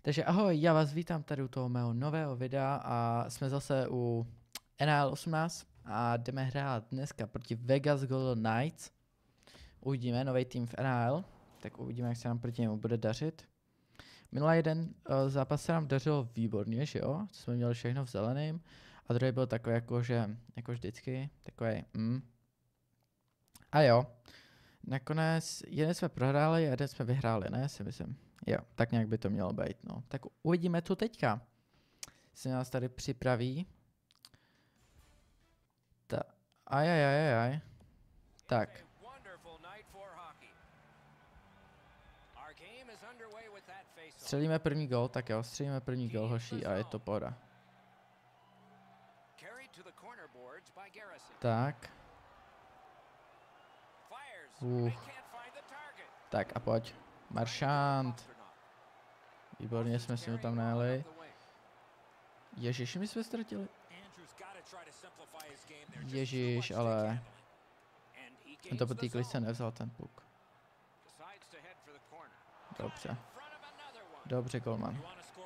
Takže ahoj, já vás vítám tady u toho mého nového videa a jsme zase u NHL 18 a jdeme hrát dneska proti Vegas Golden Knights. Uvidíme nový tým v NHL, tak uvidíme, jak se nám proti němu bude dařit. Minulý jeden zápas se nám dařilo výborně, že jo? Jsme měli všechno v zeleném a druhý byl takový jako vždycky, takový A jo, nakonec jeden jsme prohráli a jeden jsme vyhráli, ne, si myslím. Jo, tak nějak by to mělo být, no. Tak uvidíme, co teďka se nás tady připraví. Ajajajajaj. Tak. Střelíme první gol, tak jo, střelíme první gol, hoší, a je to pohoda. Tak. Tak a pojď. Marchand. Výborně jsme si ho tam najeli. Ježiš, my jsme ztratili. Ježiš, ale to po té klice nevzal ten puk. Dobře. Dobře, golman.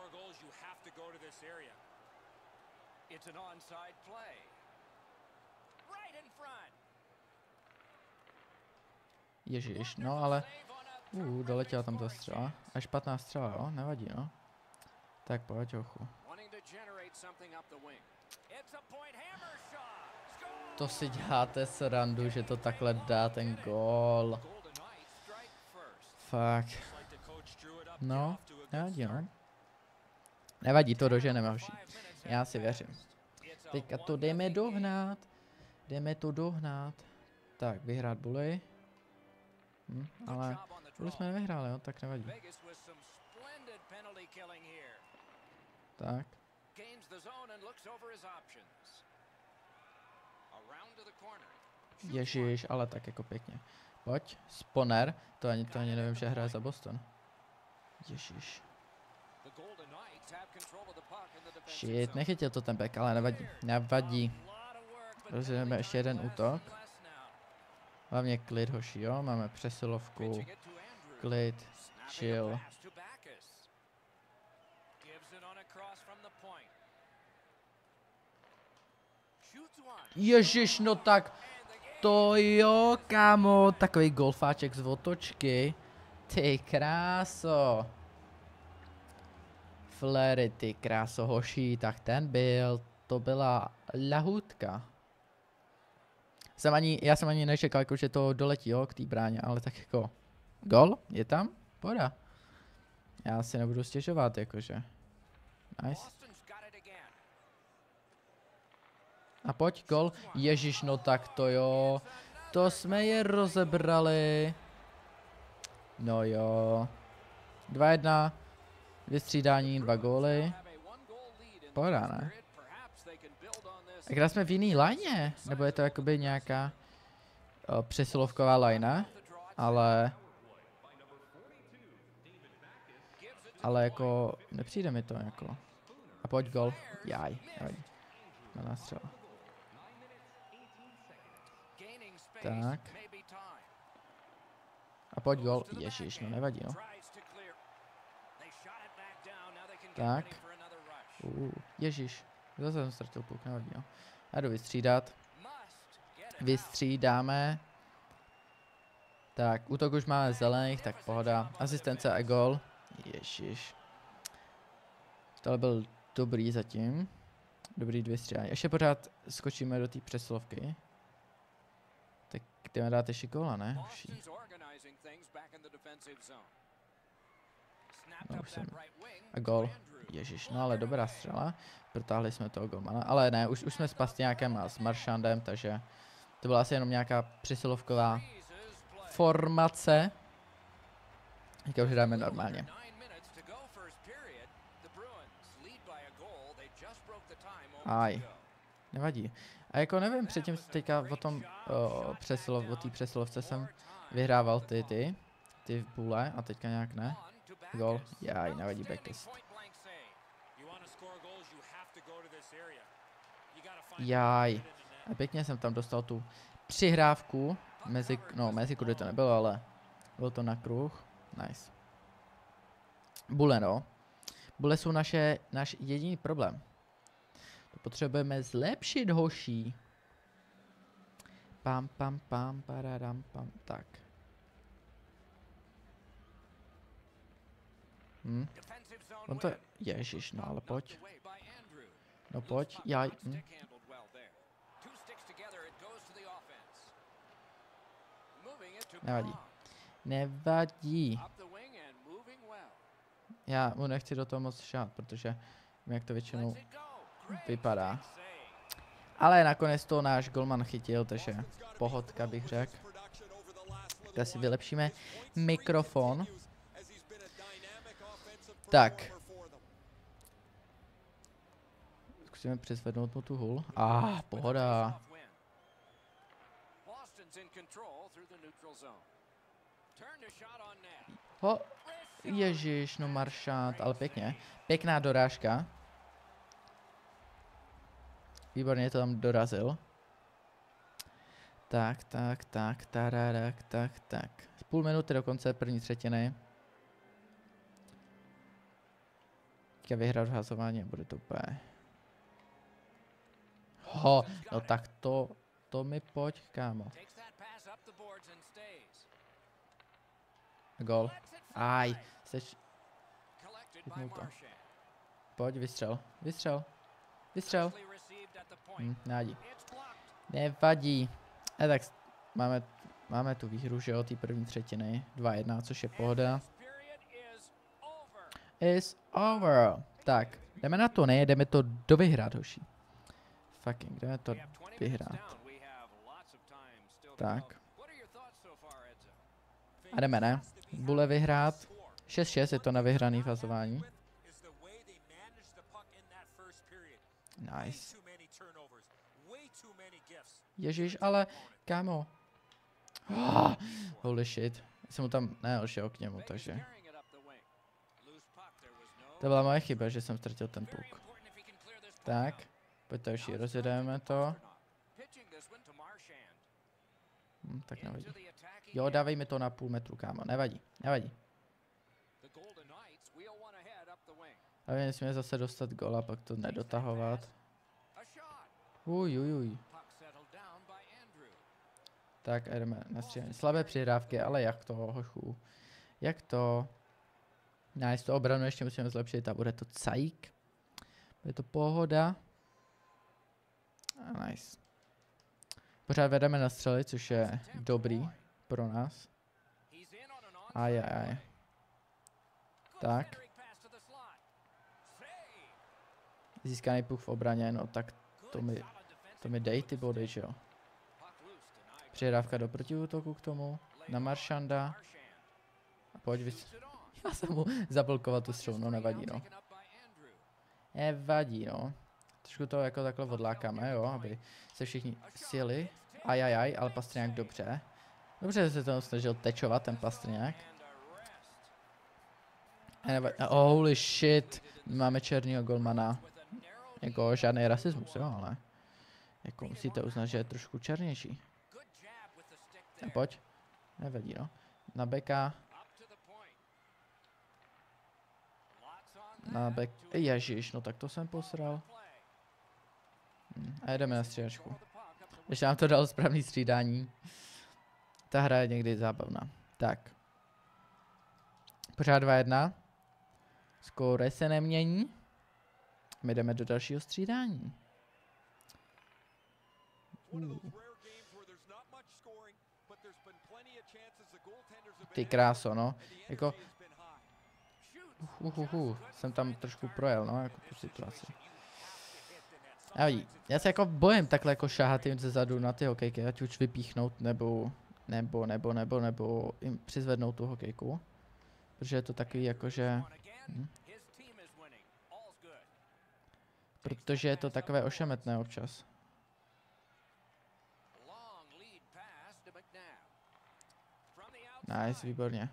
Ježiš, no ale doletěla tam ta střela. A špatná střela, jo? Nevadí, no. Tak pojď, ochu. To si děláte srandu, že to takhle dá ten gól. Fakt. No, nevadí, no. Nevadí, to doženeme, hoši. Já si věřím. Teďka to jdeme dohnat. Jdeme to dohnat. Tak, vyhrát buly. Ale buly jsme nevyhráli, jo, tak nevadí. Tak. Ježiš, ale tak jako pěkně. Pojď, Sponer, to ani nevím, že hraje za Boston. Ježiš. Shit, nechytil to ten back, ale nevadí. Nevadí. Rozjedeme ještě jeden útok. Hlavně klid, hoši, jo, máme přesilovku. Klid, chill. Ježiš, no tak to jo, kámo, takový golfáček z otočky. Ty kráso. Flery, ty kráso, hoší, tak ten byl, to byla lahutka. Já jsem ani nečekal, jako, že to doletí, jo, k té bráně, ale tak jako, gol, je tam, poda. Já si nebudu stěžovat, jakože. Nice. A pojď, gol. Ježiš, no tak to jo. To jsme je rozebrali. No jo. 2-1. Vystřídání, 2 góly. Pohoda, ne? A když jsme v jiný lajně? Nebo je to jakoby nějaká přesilovková lajna? Ale jako nepřijde mi to jako. A pojď gol. Jaj, nevadí. Na nástřel. Tak. A pojď gol. Ježiš, no nevadí, no. Tak. Ježiš. Zase jsem ztratil puk, nevadí, no. Já jdu vystřídat. Vystřídáme. Tak, útok už máme zelených, tak pohoda. Asistence a gol. Ježiš. Tohle byl dobrý zatím. Dobrý 2 střídání. Ještě pořád skočíme do té přesilovky. Tak jdeme dát ještě góla, ne? No, už jsem. A gól. Ježiš, no ale dobrá střela. Protáhli jsme toho golmana. Ale ne, už jsme s Pastiňákem a s Marchandem, takže to byla asi jenom nějaká přesilovková formace. Teďka už hrajeme normálně. Aj, nevadí. A jako nevím, předtím teďka o tom o té přesilovce jsem vyhrával ty v bule a teďka nějak ne. Gol, jaj, nevadí backest. Jaj, a pěkně jsem tam dostal tu přihrávku, mezi kudy to nebylo, ale bylo to na kruh, nice. Bule, no. Bule jsou náš jediný problém. To potřebujeme zlepšit, hoší. Pam, pam, pam, paradam, pam, tak. On to, ježiš, no ale pojď. No pojď, já, Nevadí. Nevadí. Já mu nechci do toho moc šát, protože vím, jak to většinou vypadá. Ale nakonec to náš golman chytil, takže pohodka bych řekl. Tak si vylepšíme mikrofon. Tak. Zkusíme přizvednout mu tu hůl. Pohoda. Ho, ježiš, no Maršant, ale pěkně. Pěkná dorážka. Výborně to tam dorazil. Tak. Z půl minuty do konce první třetiny. Teďka vyhrát hazování a bude to úplně. No tak to mi pojď, kámo. Gol. Seš... To. Pojď, vystřel. Nevadí. Nevadí. Tak máme tu výhru, že jo, té první třetiny. 2-1, což je pohoda. Is over. Tak, jdeme na to, ne? Jdeme to dovyhrát, hoši. Fucking, jdeme to vyhrát. Tak. A jdeme, ne? Bule vyhrát. 6-6 je to na vyhraný fazování. Nice. Ježiš, ale kámo. Holy shit. Jsem mu tam šel k němu, takže. To byla moje chyba, že jsem ztratil ten puk. Tak. Pojďte už, rozjedeme to. Tak nevadí. Jo, dávej mi to na půl metru, kámo. Nevadí. Ale nesmíme zase dostat gól a pak to nedotahovat. Uj. Tak, jdeme na střílení. Slabé přihrávky, ale jak to, hochu. Jak to? Nice, to obranu ještě musíme zlepšit a bude to cajk. Bude to pohoda. A nice. Pořád vedeme na střely, což je dobrý pro nás. Ajajaj. Tak. Získaný puk v obraně, no tak to mi dej ty body, že jo. Přihrávka do protiútoku k tomu, na Maršanda. A pojď Já jsem mu zablokoval tu střelu, no nevadí, no. Nevadí, no. Trošku to jako takhle odlákáme, jo, aby se všichni sjeli. Ajajaj, ale Pastrňák dobře. Dobře se to snažil tečovat, ten Pastrňák. Holy shit, máme černýho golmana. Jako žádný rasismus, jo, ale jako musíte uznat, že je trošku černější. A pojď. Nevadí, no. Na beka. Na bek. Ježiš, no tak to jsem posral. A jedeme na střídačku. Ještě nám to dalo správný střídání. Ta hra je někdy zábavná. Tak. Pořád 2-1. Skóre se nemění. My jdeme do dalšího střídání. Ty kráso, no. Jako... Jsem tam trošku projel, no, jako tu situaci. Já se jako bojím takhle jako šáhat jim ze zadu na ty hokejky, ať už vypíchnout nebo jim přizvednout tu hokejku. Protože je to takový jako, že... Protože je to takové ošemetné občas. Nice, výborně.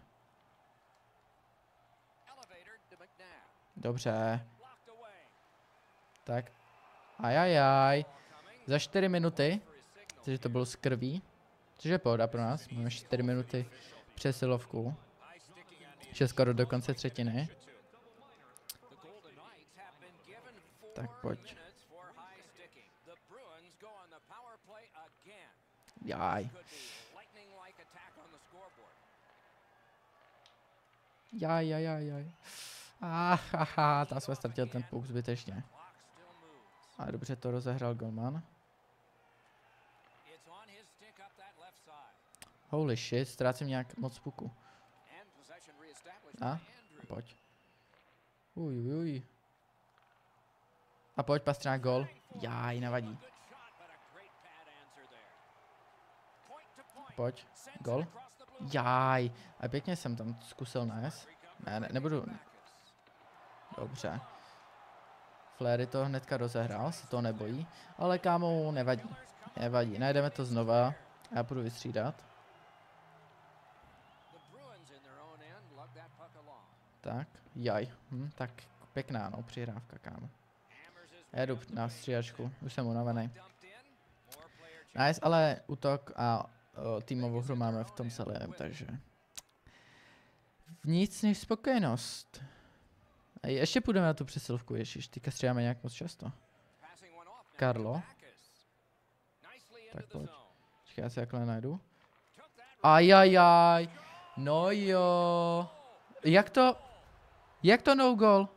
Dobře. Tak. Ajajaj. Za 4 minuty. Takže to bylo z krví. Což je pohoda pro nás. Máme 4 minuty přesilovku. Ještě skoro do konce třetiny. Tak pojď. Jaj. Jaj. Haha, tam jsme ztratil ten puk zbytečně. Ale dobře to rozehrál golman. Holy shit, ztrácím nějak moc puku. A pojď. Uj. A pojď, Pastrňák, gol. Jaj, nevadí. Pojď, gol. Jaj, a pěkně jsem tam zkusil nést. Nebudu. Dobře. Flery to hnedka rozehrál, se to nebojí. Ale kámo, nevadí. Najdeme to znova. Já budu vystřídat. Tak, jaj. Tak pěkná, no, přihrávka, kámo. Já jdu na střídačku, už jsem unavený. Nice, ale útok a týmovou hru máme v tom celém, takže nic než spokojenost. A ještě půjdeme na tu přesilovku, ježiš, teďka střídáme nějak moc často. Karlo. Tak pojď. Čekaj, já si jakhle najdu. Ajajaj. No jo. Jak to no goal?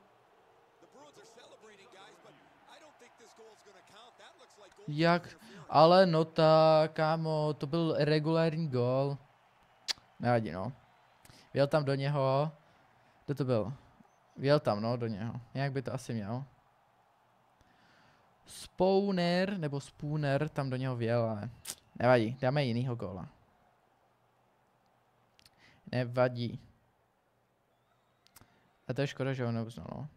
Jak? Ale no tak, kámo, to byl regulární gól. Nevadí, no. Vjel tam do něho. Kdo to byl? Vjel tam, no, do něho. Jak by to asi měl? Spooner tam do něho vjel, ale nevadí, dáme jinýho góla. Nevadí. A to je škoda, že ho neuznal, no.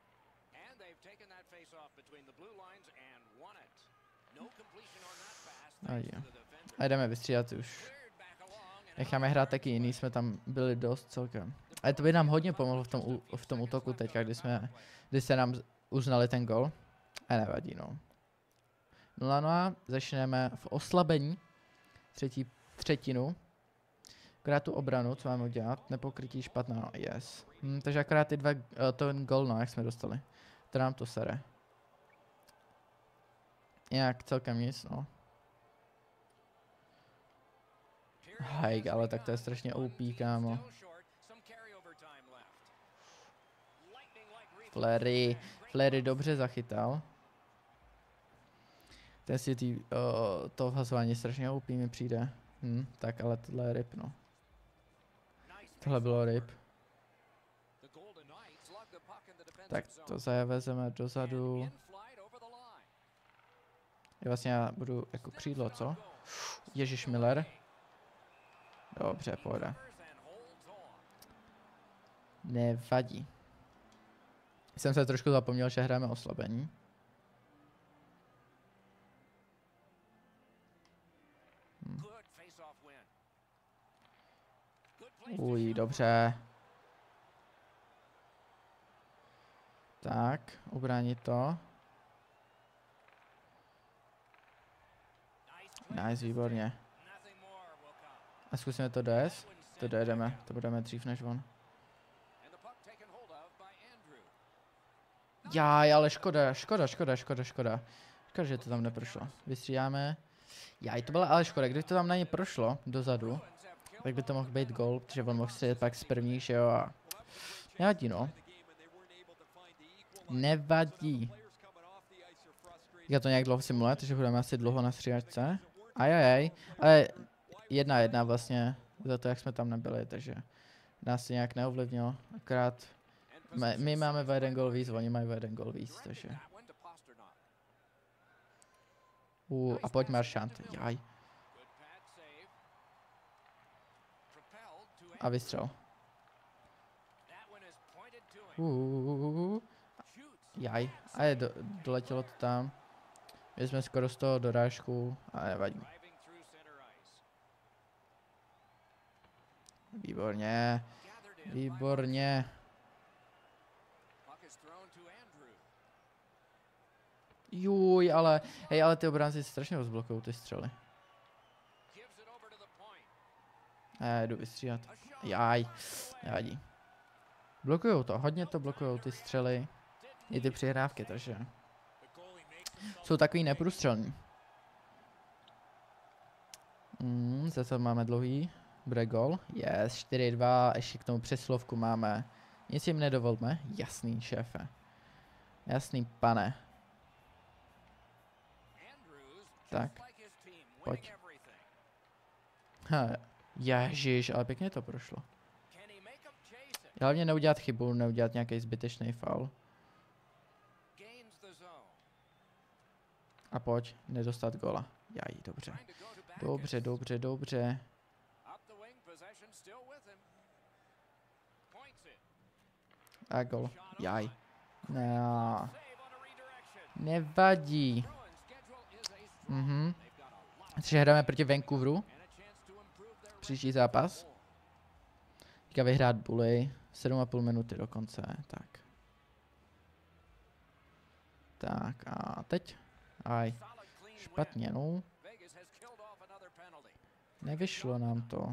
A jdeme vystřídat už. Necháme hrát taky jiný, jsme tam byli dost celkem. Ale to by nám hodně pomohlo v tom útoku teďka, kdy se nám uznali ten gol. A nevadí, no. 0-0, začneme v oslabení. Třetinu. Akorát tu obranu, co máme udělat, nepokrytí špatná, no, yes. Takže akorát ty ten gol, no, jak jsme dostali. To nám to sere. Jinak celkem nic, no. Hej, ale tak to je strašně OP, kámo. Flery dobře zachytal. Ten si to vhazování strašně OP mi přijde. Tak ale tohle je ryb, no. Tohle bylo ryb. Tak to zavezeme dozadu. Vlastně já budu jako křídlo, co? Ježíš Miller. Dobře, pojde. Nevadí. Jsem se trošku zapomněl, že hrajeme oslabení. Uj, dobře. Tak, ubránit to. Nice, výborně. A zkusíme to dojet. To dojedeme, to budeme dřív než on. Jaj, ale škoda. Škoda, že to tam neprošlo. Vystřídáme. Jaj, to byla ale škoda, kdyby to tam na ně prošlo, dozadu, tak by to mohl být gol, protože on mohl střílet pak z první, že jo, a nevadí, no. Nevadí. Já to nějak dlouho simuluje, takže budeme asi dlouho na střídačce. Ajajaj, ale 1-1 vlastně, za to, jak jsme tam nebyli, takže nás to nějak neovlivnilo, akorát my máme o jeden gol víc, oni mají o jeden gol víc, takže. A pojď Marchand, jaj. A vystřel. Jaj, a doletělo to tam. My jsme skoro z toho dorážku, ale nevadí. Výborně. Výborně. Juj, ale ty obránci strašně rozblokují ty střely. Jdu vystříhat. Jaj, nevadí. Blokujou to, hodně to blokujou ty střely. I ty přihrávky, takže Jsou takový neprůstřelní. Zase máme dlouhý. Bude gol. Yes, 4-2. Ještě k tomu přeslovku máme. Nic jim nedovolme. Jasný, šéfe. Jasný, pane. Tak. Pojď. Ježiš, ale pěkně to prošlo. Hlavně neudělat chybu, neudělat nějaký zbytečný faul. A pojď, nedostat gola. Jaj, dobře. Dobře, dobře, dobře. A gol. Jaj. No. Nevadí. Takže hrajeme proti Vancouveru. Příští zápas. Teďka vyhrát Bully. 7,5 minuty dokonce. Tak. Tak a teď. Aj. Špatně, no. Nevyšlo nám to.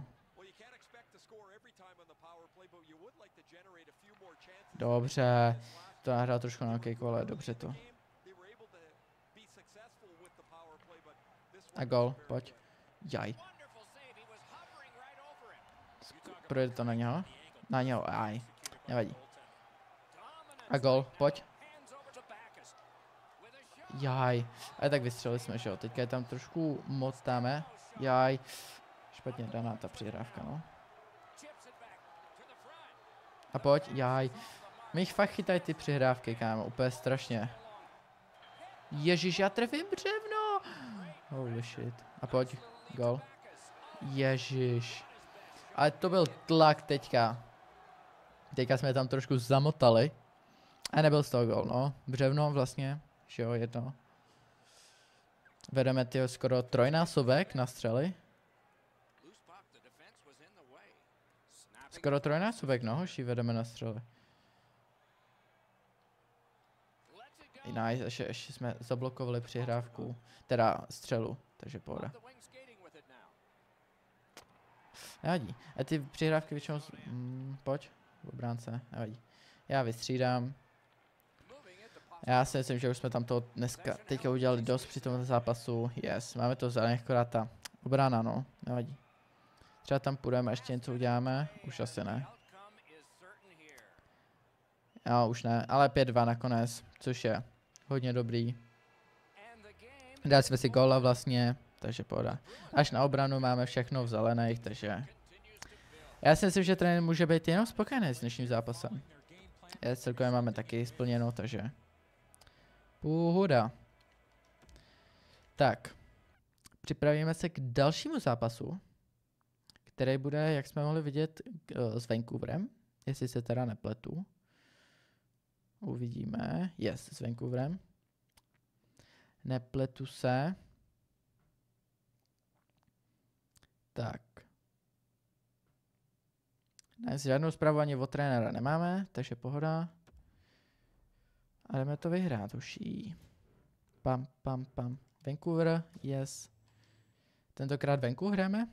Dobře. To nahrál trošku na kejku, ale dobře to. A gol, pojď. Jaj. Projde to na něho? Na něho, aj. Nevadí. A gol, pojď. Jaj. Ale tak vystřelili jsme, že jo. Teďka je tam trošku motáme. Jaj. Špatně daná ta přihrávka, no. A pojď, jaj. My jich fakt chytají ty přihrávky, kámo. Úplně strašně. Ježíš, já trefím břevno. Holy shit. A pojď, gol. Ježíš. Ale to byl tlak teďka. Teďka jsme tam trošku zamotali. A nebyl z toho gol, no. Břevno vlastně. Že jo, jedno. Vedeme tyho skoro trojnásobek na střely. Skoro trojnásobek, no, hoši, vedeme na střely. Nice, ještě jsme zablokovali přihrávku, teda střelu, takže pohoda. Nevadí. A ty přihrávky většinou... pojď, v obránce, nevadí. Já vystřídám. Já si myslím, že už jsme tam to dneska teďka udělali dost při tomto zápasu. Yes, máme to zelených, akorát ta obrana, no, nevadí. Třeba tam půjdeme, ještě něco uděláme, už asi ne. Jo, už ne, ale 5-2 nakonec, což je hodně dobrý. Dali jsme si góla vlastně, takže pohoda. Až na obranu máme všechno v zelených, takže... Já si myslím, že trenér může být jenom spokojený s dnešním zápasem. Celkově máme taky splněno, takže... Pohoda. Tak. Připravíme se k dalšímu zápasu, který bude, jak jsme mohli vidět, s Vancouverem, jestli se teda nepletu. Uvidíme. Yes, s Vancouverem. Nepletu se. Tak. Ne, žádnou zprávu ani od trenéra nemáme, takže pohoda. A jdeme to vyhrát, uší. Pam, pam, pam. Vancouver, yes. Tentokrát venku hrajeme.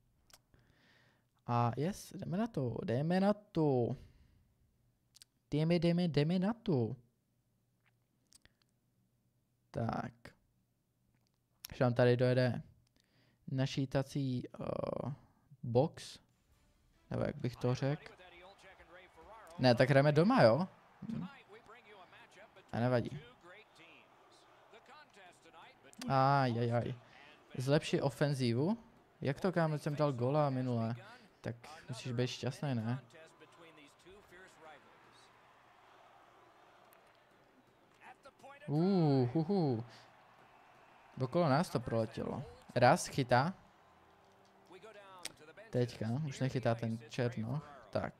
A yes, jdeme na to, jdeme na to. Jdeme na to. Tak. Když nám tady dojede našítací box, nebo jak bych to řekl. Ne, tak hrajeme doma, jo? A nevadí. Ajajaj. Zlepší ofenzívu. Jak to, kámo, jsem dal gola minule? Tak musíš být šťastný, ne? Okolo nás to proletělo. Raz chytá. Teďka, už nechytá ten černo. Tak.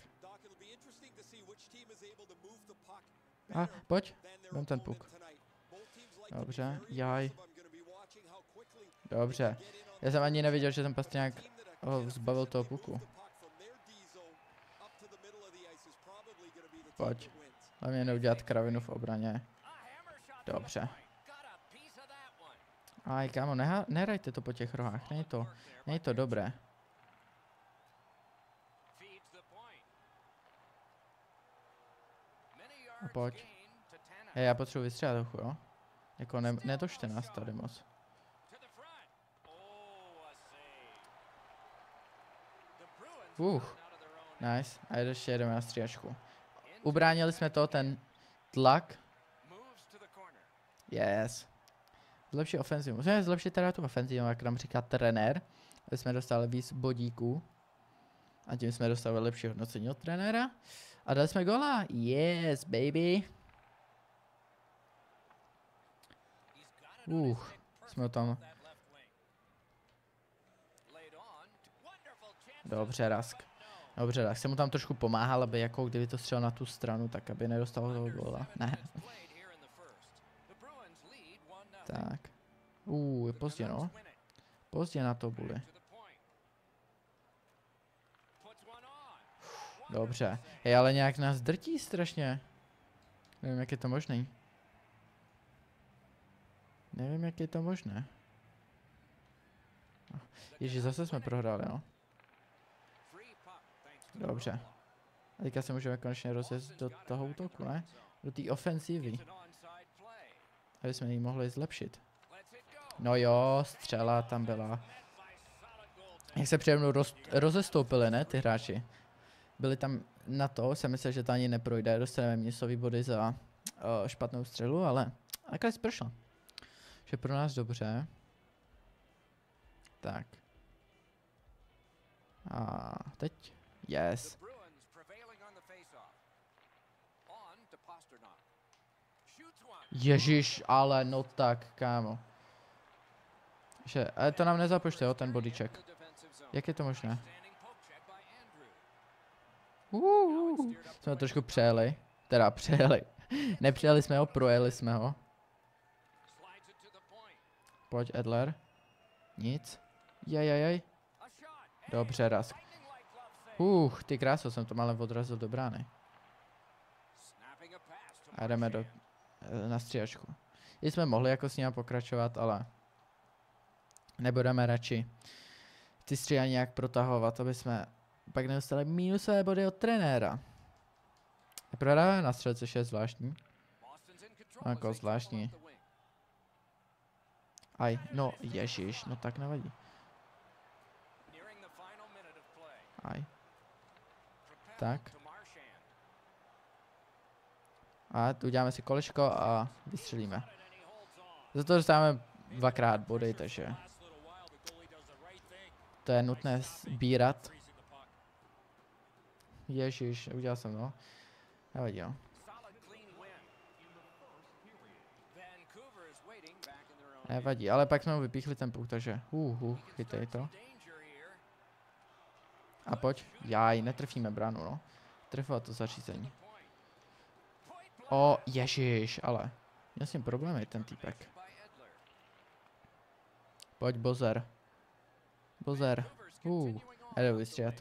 A, pojď. Vem ten puk. Dobře, jaj. Dobře. Já jsem ani neviděl, že ten Pastrňák zbavil toho puku. Pojď. Hlavně neudělat kravinu v obraně. Dobře. Aj, kámo, nehrajte to po těch rohách, není to dobré. A pojď. Hej, já potřebuji vystřelat trochu, jo? Jako nedošte nás tady moc. Nice. A ještě jedeme na stříhačku. Ubránili jsme to, ten tlak. Yes. Zlepší ofenzivu. Musíme zlepšit teda tu ofenzivu, jak nám říká trenér. Aby jsme dostali víc bodíků. A tím jsme dostali lepší hodnocení od trenéra. A dali jsme gola. Yes, baby. Jsme tam. Dobře, Rask. Dobře, tak jsem mu tam trošku pomáhal, aby jako kdyby to střel na tu stranu, tak aby nedostal toho góla. Ne. Tak. Je pozdě, no. Pozdě na to bude. Dobře. Hej, ale nějak nás drtí strašně. Nevím, jak je to možný. Nevím, jak je to možné. Ježi, zase jsme prohráli, no. Dobře. A teďka se můžeme konečně rozjet do toho útoku, ne? Do té ofenzivy. Aby jsme ji mohli zlepšit. No jo, střela tam byla. Jak se přede mnou rozestoupili, ne, ty hráči. Byli tam na to, jsem myslel, že to ani neprojde. Dostaneme minusový body za špatnou střelu, ale nakonec prošlo. Že pro nás dobře. Tak. A teď. Yes. Ježíš, ale no tak, kámo. Ale to nám nezapočte, jo, ten bodyček. Jak je to možné? Jsme trošku přejeli. Teda přejeli. Nepřejeli jsme ho, projeli jsme ho. Pojď, Edler. Nic. Jej. Dobře, Rask. Ty kráso, jsem to malem odrazil do brány. A jdeme na stříhačku. I jsme mohli jako s ním pokračovat, ale nebudeme radši ty stříhání nějak protahovat, aby jsme pak nedostali minusové body od trenéra. Prohráváme na střelce, což je zvláštní. Jako zvláštní. No ježiš, no tak nevadí. Tak. A uděláme si kolečko a vystřelíme. Za to dostáváme dvakrát body, takže to je nutné sbírat. Ježiš, udělal jsem, no. Nevadí, jo. Nevadí, ale pak jsme mu vypíchli ten puk, takže chytej to. A pojď. Jaj, netrfíme bránu, no. Trefovat to zařízení. Ježiš, ale. Měl jsem problémy, ten týpek. Pojď, Bozer. Bozer. Jde vystříhat.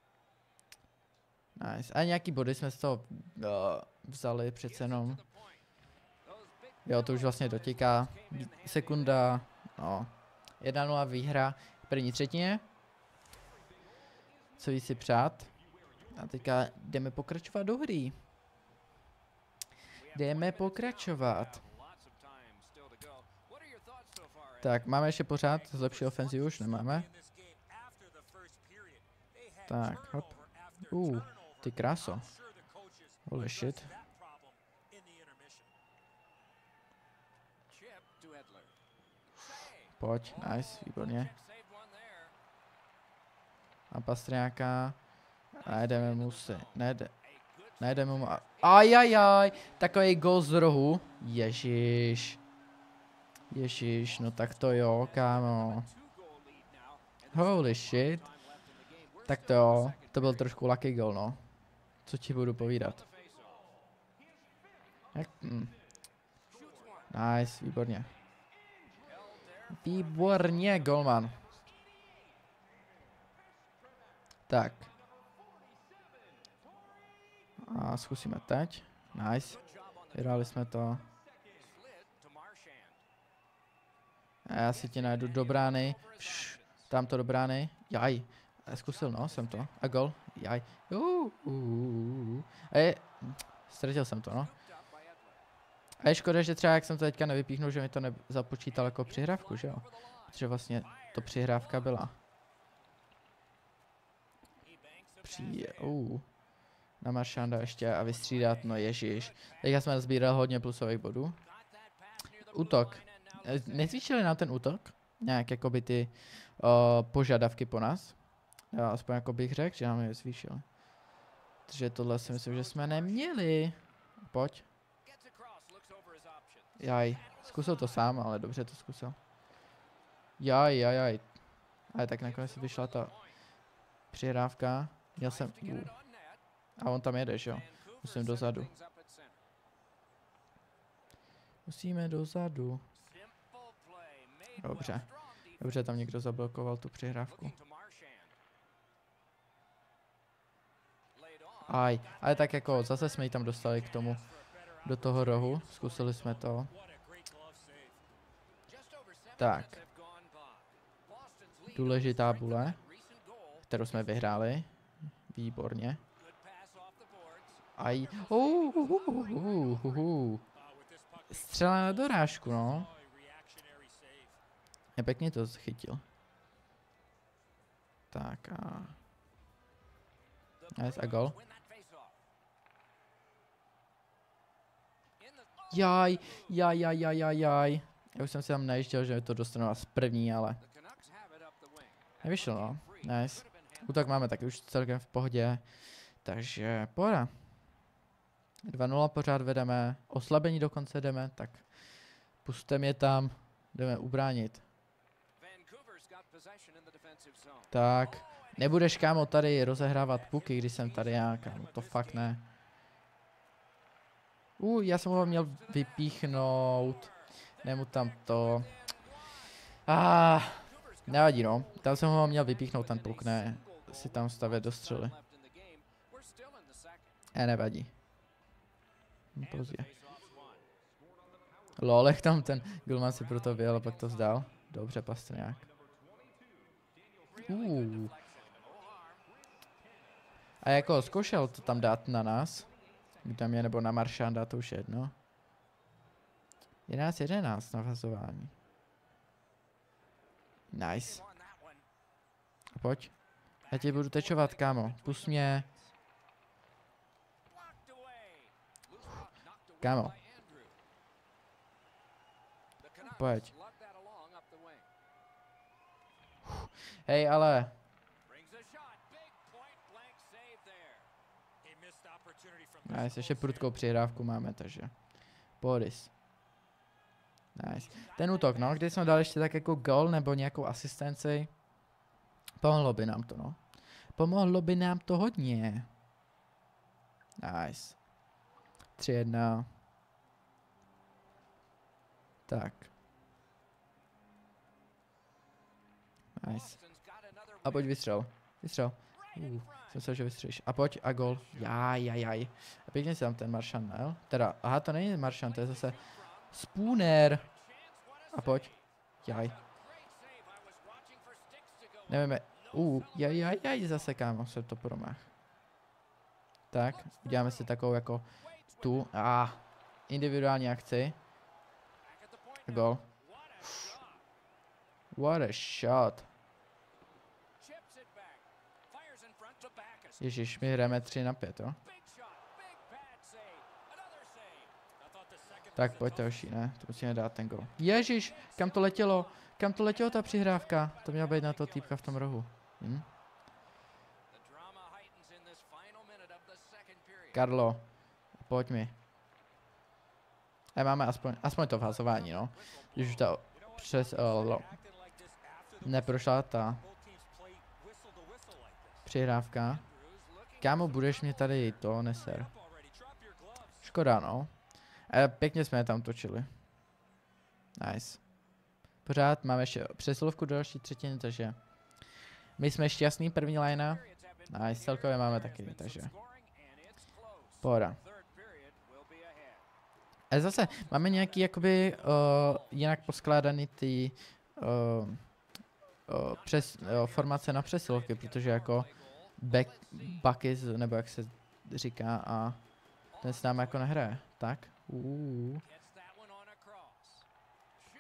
Nice. A nějaký body jsme z toho vzali přece jenom. Jo, to už vlastně dotíká. Sekunda. No. 1-0 výhra v první třetině. Co jí si přát. A teďka jdeme pokračovat do hry. Jdeme pokračovat. Tak, máme ještě pořád zlepší ofenzivu, už nemáme. Tak, hop. Ty kráso. Holy shit. Pojď, nice, výborně. A Pastrňáka. Najdeme mu si. Najdeme mu. Ajajaj, takový gol z rohu. Ježiš. Ježiš, no tak to jo, kámo. Holy shit. Tak to jo, to byl trošku lucky goal, no. Co ti budu povídat. Nice, výborně. Výborně, golman. Tak. A zkusíme teď. Nice. Vyhráli jsme to. A já si ti najdu do brány. Tam to do brány. Jaj. Zkusil, no, jsem to. A gol. Jaj. Ztratil jsem to, no. A je škoda, že třeba jak jsem to teďka nevypíchnul, že mi to nezapočítal jako přihrávku, že jo? Protože vlastně to přihrávka byla. Na Marchanda ještě a vystřídat, no ježiš. Teďka jsme sbírali hodně plusových bodů. Útok. Nezvýšili nám ten útok? Nějak jakoby ty požadavky po nás? Já aspoň jako bych řekl, že nám je zvýšili. Takže tohle si myslím, že jsme neměli. Pojď. Jaj, zkusil to sám, ale dobře to zkusil. Jaj. Ale tak nakonec vyšla ta přihrávka. Měl jsem... A on tam jede, že jo? Musím dozadu. Musíme dozadu. Dobře. Dobře, tam někdo zablokoval tu přihrávku. Aj, ale tak jako zase jsme ji tam dostali k tomu, do toho rohu. Zkusili jsme to. Tak. Důležitá bule, kterou jsme vyhráli. Výborně. Aj. Střela na dorážku, no. Je pěkně to chytil. Tak a... Nice, a gol. Jaj. Já už jsem si tam nejištěl, že to dostanu z první, ale... Nevyšlo, no. Nice. Útok máme taky už celkem v pohodě. Takže pohoda. 2-0 pořád vedeme. Oslabení dokonce jdeme, tak... Pustem je tam. Jdeme ubránit. Tak. Nebudeš, kámo, tady rozehrávat puky, když jsem tady já, kámo. To fakt ne. Já jsem ho měl vypíchnout. Nemu tam to. Nevadí, no. Tam jsem ho měl vypíchnout, ten puk, ne si tam stavět do střely. Nevadí. Pozdě. Lolech tam ten Gulman si proto vyjel a pak to vzdal. Dobře, Pastrňák. A jako zkoušel to tam dát na nás. Tam je, nebo na Marchanda, to už je jedno. 11-11 na vhazování. Nice. A pojď. Já ti budu tečovat, kámo. Pust mě. Kámo. Pojď. Hej, ale... Nice, ještě prudkou přihrávku máme, takže... Pohodis. Nice. Ten útok, no, když jsme dali ještě tak jako gol nebo nějakou asistenci, pomohlo by nám to, no. Pomohlo by nám to hodně. Nice. 3-1. Tak. Nice. A pojď vystřel. Vystřel. Jsem se, že vystřelíš. A pojď a gol. Jaj. A pěkně si tam ten Marchand, ne? Teda, aha, to není Marchand, to je zase Spooner. A pojď. Jaj. Nevíme. Jaj, zase, kámo, se to promách. Tak, uděláme si takovou jako tu. Individuální akci. A gol. What a shot. Ježíš, my hrajeme 3-5, jo? Tak pojďte hoší, ne? To musíme dát ten gol. Ježíš, kam to letělo? Kam to letělo ta přihrávka? To měla být na toho týpka v tom rohu. Karlo, pojď mi. Máme aspoň to vhazování, no. Když už ta neprošla ta přihrávka. Kámo, budeš mě tady to neser. Škoda, no. Pěkně jsme je tam točili. Nice. Pořád máme ještě přesilovku do další třetiny, takže my jsme šťastný první linea. Nice, celkově máme taky, takže pohoda. A zase máme nějaký jakoby jinak poskládaný ty formace na přesilovky, protože jako Buckys, nebo jak se říká, a ten s námi jako nehraje. Tak.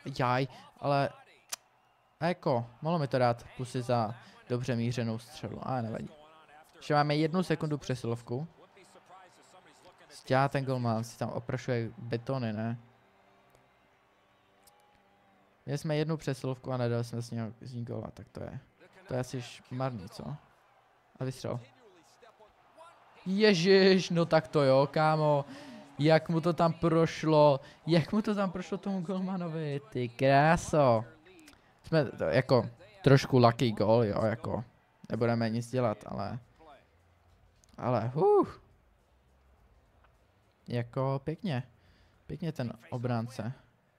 Jaj, ale jako, mohlo mi to dát pusy za dobře mířenou střelu, ale nevadí. Ještě máme 1 sekundu přesilovku. Stěhá ten golman, si tam oprašuje betony, ne? Měli jsme 1 přesilovku a nedali jsme z ní gola, tak to je asi marný, co? A vystřel. Ježiš, no tak to jo, kámo. Jak mu to tam prošlo, tomu golmanovi, ty kráso. Jsme to jako trošku lucky goal, jo, jako nebudeme nic dělat, ale jako pěkně ten obránce.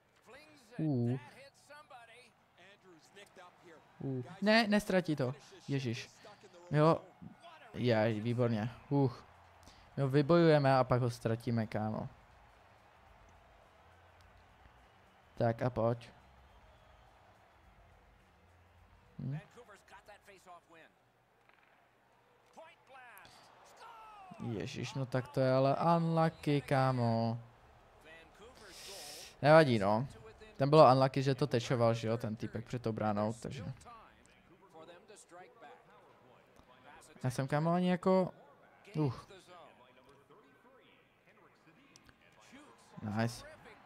Ne, nestratí to, ježiš. Jo, výborně, Jo, vybojujeme a pak ho ztratíme, kámo. Tak a pojď. Ježiš, no tak to je ale unlucky, kámo. Nevadí, no. Ten bylo unlucky, že to tečoval, že jo, ten týpek před tou bránou, takže. Já jsem, kámo, ani jako... Nice.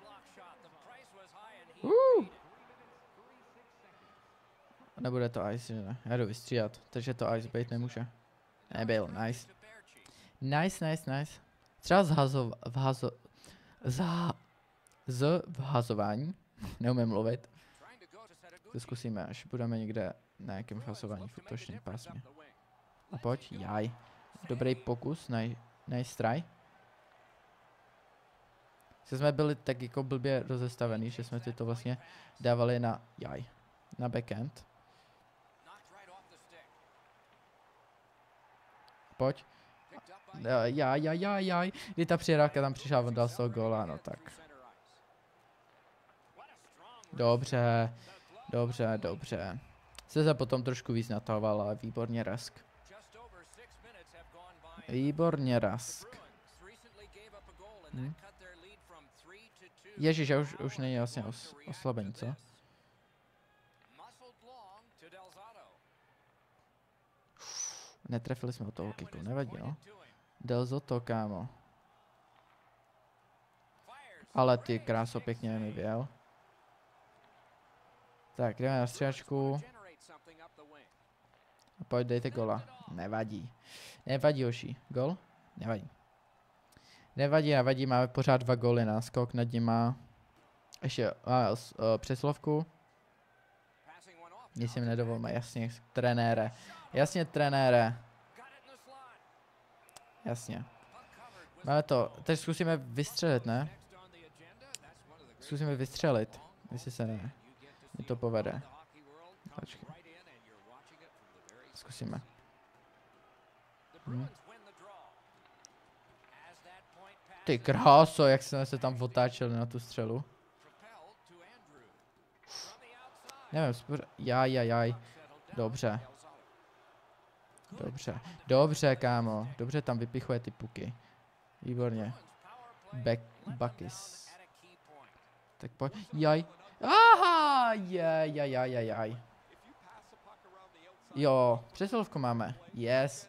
Nebude to ice, že ne? Já jdu vystřídat, takže to ice být nemůže. Nebyl, nice. Nice. Třeba z vhazování. Neumím mluvit. To zkusíme, až budeme někde na nějakém vhazování v útočném pásmě. A pojď, jaj. Dobrý pokus, nice try. Jsme byli tak jako blbě rozestavený, že jsme si to vlastně dávali na backhand. Pojď. Kdy ta přihrávka tam přišla, on dal z toho góla, no tak. Dobře. Se potom trošku víc natahoval, ale výborně Rask. Ježiš, už není vlastně oslabení, co? Netrefili jsme od toho kicku, nevadí, no. Delzoto, kámo. Ale ty kráso, pěkně mi věl. Tak, jdeme na stříhačku. A pojď, dejte gola. Nevadí, hoši. Gol? Nevadí, máme pořád 2 góly, náskok nad nima. Ještě přeslovku. Nic jim nedovolíme, jasně, trenére. Jasně. Máme to, teď zkusíme vystřelit, ne? Jestli se ne. Mi to povede. Počkej. Zkusíme. Ty kráso, jak jsme se tam otáčeli na tu střelu. Nevím, jaj. Dobře, kámo. Dobře tam vypichuje ty puky. Výborně. Bakis. Tak pojď. Jaj. Aha! Jaj. Jo, přesilovku máme. Yes.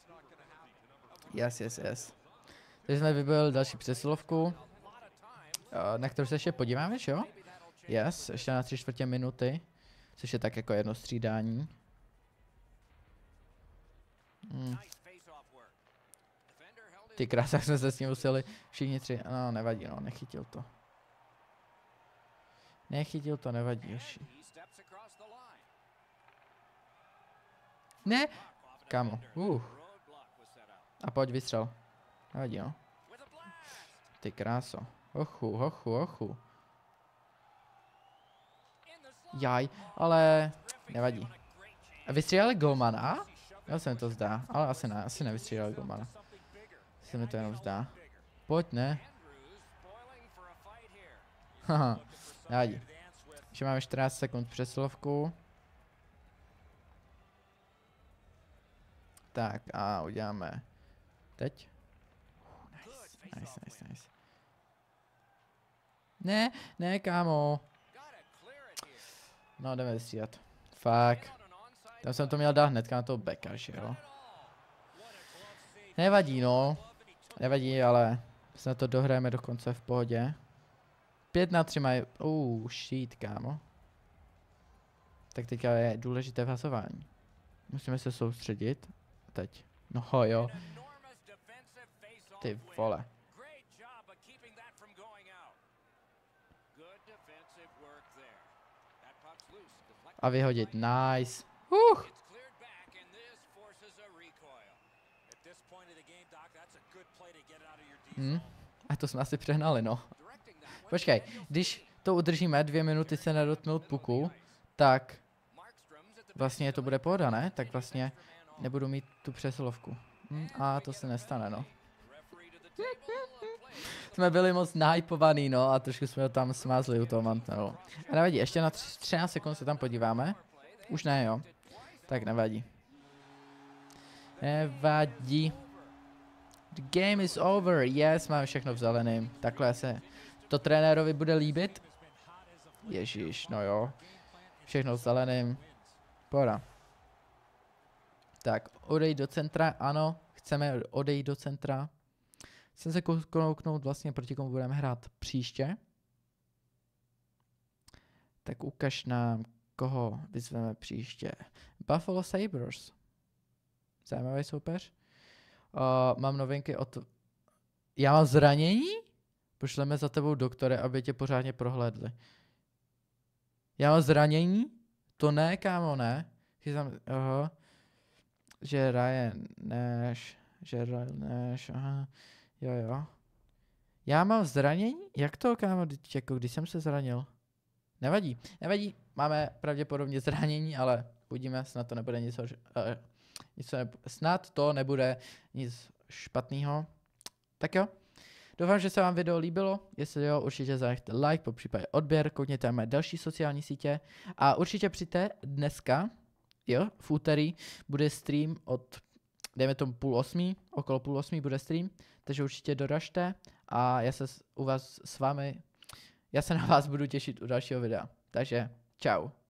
Takže jsme vybojili další přesilovku. Na kterou se ještě podíváme, jo? Yes, ještě na 3/4 minuty. Což je tak jako jedno střídání. Ty krásák jsme se s ním museli všichni 3. No, nevadí, no, nechytil to, nevadí, hoši. Ne! Kámo, A pojď vystřel. Nevadí, no. Ty kráso. Hochu. Jaj, ale nevadí. A vystřídali golmana? Já se mi to zdá, ale asi nevystřídali golmana. Se mi to jenom zdá. Pojď, ne? Haha, nevadí. Ještě máme 14 sekund přesilovku. Tak a uděláme teď. Nice. Ne, kámo. No, jdeme vystřídat. Fakt. Tam jsem to měl dát hnedka na toho beka, že jo. Nevadí, no. Nevadí, ale se na to dohrajeme dokonce v pohodě. 5-3 mají... shit, kámo. Tak teďka je důležité hlasování. Musíme se soustředit. Teď. No jo. Ty vole. A vyhodit, nice. A to jsme asi přehnali, no. Počkej, když to udržíme 2 minuty se nedotknout puku, tak vlastně to bude pohoda, ne? Tak vlastně nebudu mít tu přesilovku. A to se nestane, no. Jsme byli moc nahypovaný, no, a trošku jsme ho tam smázli u toho mantelu. A nevadí, ještě na 13 sekund se tam podíváme. Už ne, jo. Tak nevadí. Nevadí. The game is over. Yes, máme všechno v zeleném. Takhle se to trenérovi bude líbit. Ježíš, no jo. Všechno v zeleném. Pohoda. Tak, odejít do centra, ano. Chceme odejít do centra. Chcem se kouknout vlastně, proti komu budeme hrát příště. Tak ukaž nám, koho vyzveme příště. Buffalo Sabres. Zajímavý soupeř. Mám novinky od... Já mám zranění? Pošleme za tebou doktore, aby tě pořádně prohlédli. Já mám zranění? To ne, kámo, ne. Že Ryan Nash, aha. Jo. Já mám zranění? Jak to, kámo, jako když jsem se zranil? Nevadí, máme pravděpodobně zranění, ale uvidíme, snad to nebude snad to nebude nic špatného. Tak jo, doufám, že se vám video líbilo, jestli jo, určitě zanechte like, popřípadě odběr, koukněte na mé další sociální sítě a určitě přijďte dneska, jo, v úterý bude stream od, dejme tomu 7:30, okolo 7:30 bude stream, takže určitě doražte a já se na vás budu těšit u dalšího videa. Takže čau.